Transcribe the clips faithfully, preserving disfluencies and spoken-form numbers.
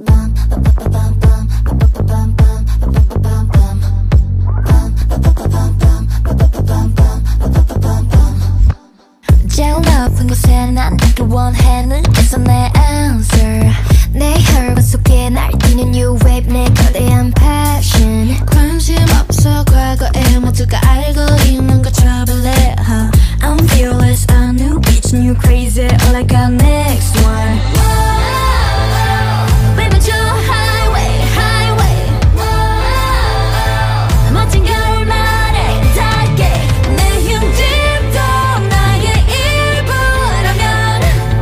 제일 높은 곳에 난 닿길 원해 눈에서 내 answer 내 혈관 속에 날뛰는 new wave 내 거대한 passion 관심 없어 과거에 모두가 알고 있는 거 trouble it huh? I'm fearless a new bitch new crazy all I got next one Baby 저 highway highway 멋진 결말에 닿게 내 힘들도 나의 일부라면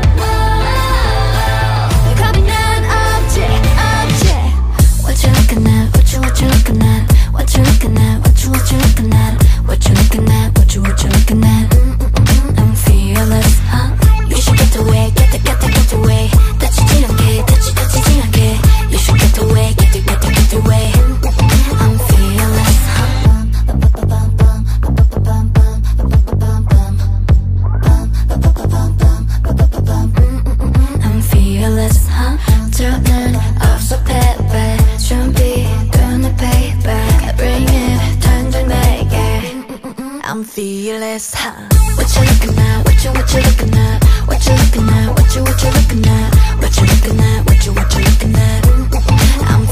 겁이 난 없지 없지 What you looking at what you what you looking at What you looking at what you what you looking at What you looking at what you what you looking at I'm fearless huh? You should get away get the get the get away 다치지 않게 다치 다치지 않게 You should get away get the get the get away I'm fearless I'm fearless huh? 저는 없어 패배 준비되는 payback Bring it 당장 내게 I'm fearless huh? What you looking at what you what you looking at What you looking at what you what you looking at What you looking at what you what you looking at I'm